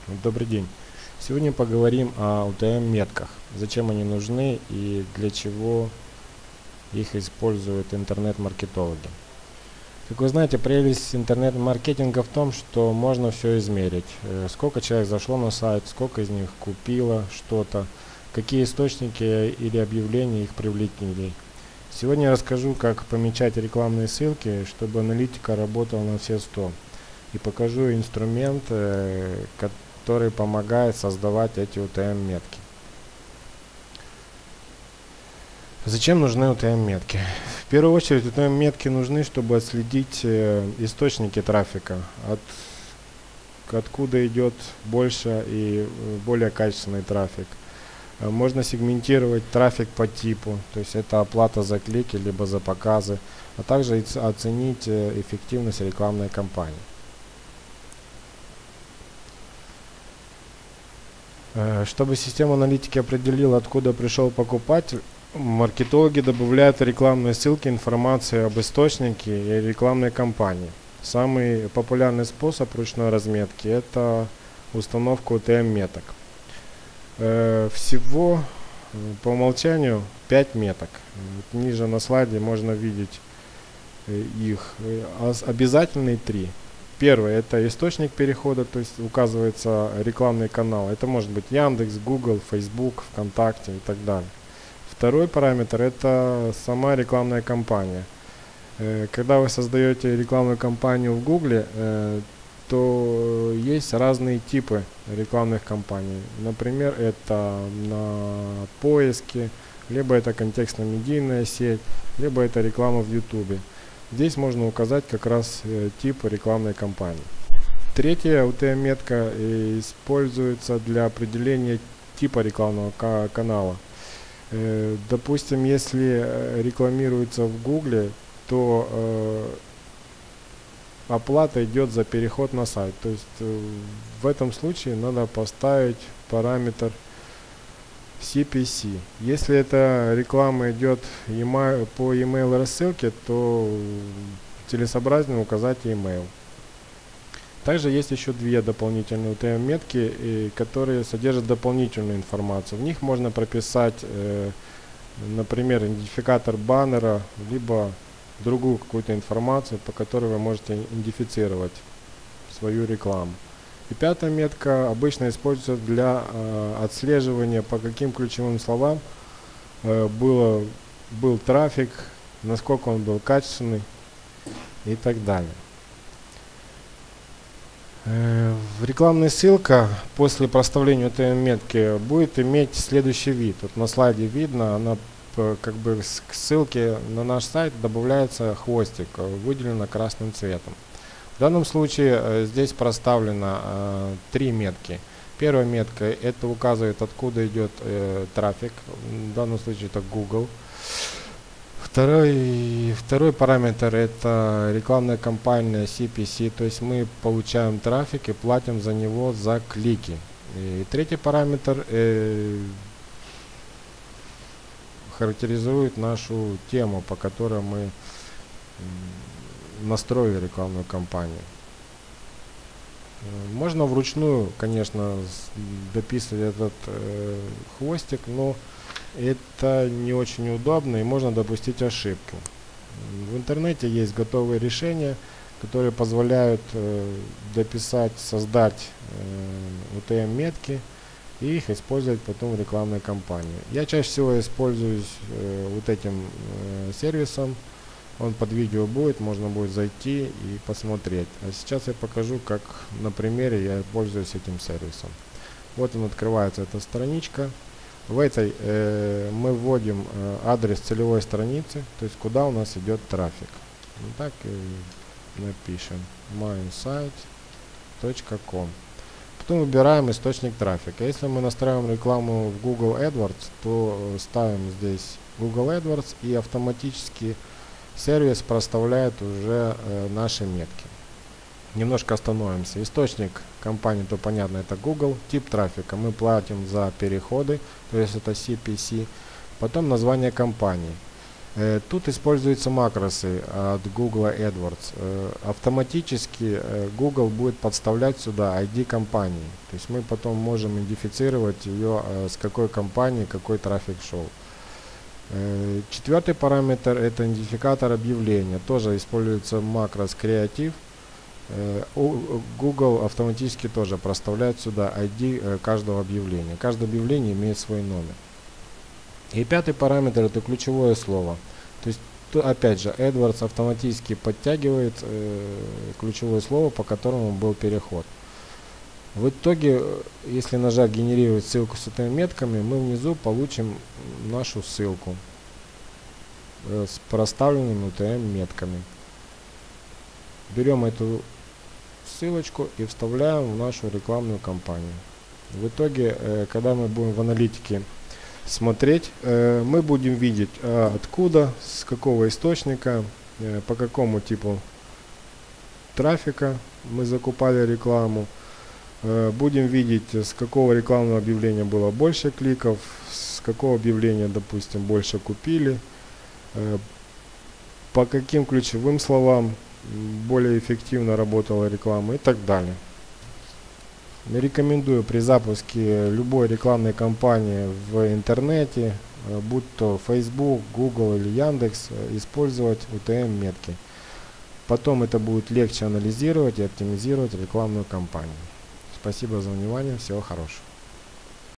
Добрый день. Сегодня поговорим о UTM-метках. Зачем они нужны и для чего их используют интернет-маркетологи. Как вы знаете, прелесть интернет-маркетинга в том, что можно все измерить. Сколько человек зашло на сайт, сколько из них купило что-то, какие источники или объявления их привлекли. Сегодня я расскажу, как помечать рекламные ссылки, чтобы аналитика работала на все 100. И покажу инструмент, который помогает создавать эти UTM-метки. Зачем нужны UTM-метки? В первую очередь UTM-метки нужны, чтобы отследить источники трафика, откуда идет больше и более качественный трафик. Можно сегментировать трафик по типу, то есть это оплата за клики либо за показы, а также оценить эффективность рекламной кампании. Чтобы система аналитики определила, откуда пришел покупатель, маркетологи добавляют в рекламные ссылки информацию об источнике и рекламной кампании. Самый популярный способ ручной разметки – это установка UTM-меток. Всего по умолчанию 5 меток. Ниже на слайде можно видеть их. Обязательные 3. Первое – это источник перехода, то есть указывается рекламный канал. Это может быть Яндекс, Google, Facebook, ВКонтакте и так далее. Второй параметр – это сама рекламная кампания. Когда вы создаете рекламную кампанию в Google, то есть разные типы рекламных кампаний. Например, это на поиске, либо это контекстно-медийная сеть, либо это реклама в YouTube. Здесь можно указать как раз тип рекламной кампании. Третья UTM-метка используется для определения типа рекламного канала. Допустим, если рекламируется в Google, то оплата идет за переход на сайт. То есть в этом случае надо поставить параметр CPC. Если эта реклама идет по email рассылке, то целесообразнее указать email. Также есть еще две дополнительные UTM-метки, которые содержат дополнительную информацию. В них можно прописать, например, идентификатор баннера, либо другую какую-то информацию, по которой вы можете идентифицировать свою рекламу. И пятая метка обычно используется для отслеживания, по каким ключевым словам был трафик, насколько он был качественный и так далее. Рекламная ссылка после проставления этой метки будет иметь следующий вид. Вот на слайде видно, она как бы к ссылке на наш сайт добавляется хвостик, выделено красным цветом. В данном случае здесь проставлено 3 метки. Первая метка – это указывает, откуда идет трафик, в данном случае это Google. Второй параметр – это рекламная кампания CPC, то есть мы получаем трафик и платим за него за клики. И третий параметр характеризует нашу тему, по которой мы настроили рекламную кампанию. Можно вручную, конечно, дописывать этот хвостик, но это не очень удобно и можно допустить ошибку. В интернете есть готовые решения, которые позволяют создать UTM-метки и их использовать потом в рекламной кампании. Я чаще всего используюсь вот этим сервисом. Он под видео будет, можно будет зайти и посмотреть. А сейчас я покажу, как на примере я пользуюсь этим сервисом. Вот он, открывается эта страничка. В этой мы вводим адрес целевой страницы, то есть куда у нас идет трафик. Вот так и напишем minesite.com. Потом выбираем источник трафика. Если мы настраиваем рекламу в Google AdWords, то ставим здесь Google AdWords и автоматически сервис проставляет уже наши метки. Немножко остановимся. Источник компании, то понятно, это Google. Тип трафика мы платим за переходы, то есть это CPC. Потом название компании. Тут используются макросы от Google AdWords. Автоматически Google будет подставлять сюда ID компании. То есть мы потом можем идентифицировать ее, с какой компании какой трафик шел. Четвертый параметр — это идентификатор объявления. Тоже используется макрос Creative. Google автоматически тоже проставляет сюда ID каждого объявления. Каждое объявление имеет свой номер. И пятый параметр — это ключевое слово. То есть, опять же, AdWords автоматически подтягивает ключевое слово, по которому был переход. В итоге, если нажать «Генерировать ссылку с UTM-метками», мы внизу получим нашу ссылку с проставленными UTM-метками. Берем эту ссылочку и вставляем в нашу рекламную кампанию. В итоге, когда мы будем в аналитике смотреть, мы будем видеть, откуда, с какого источника, по какому типу трафика мы закупали рекламу. Будем видеть, с какого рекламного объявления было больше кликов, с какого объявления, допустим, больше купили, по каким ключевым словам более эффективно работала реклама и так далее. Рекомендую при запуске любой рекламной кампании в интернете, будь то Facebook, Google или Яндекс, использовать UTM-метки. Потом это будет легче анализировать и оптимизировать рекламную кампанию. Спасибо за внимание, всего хорошего.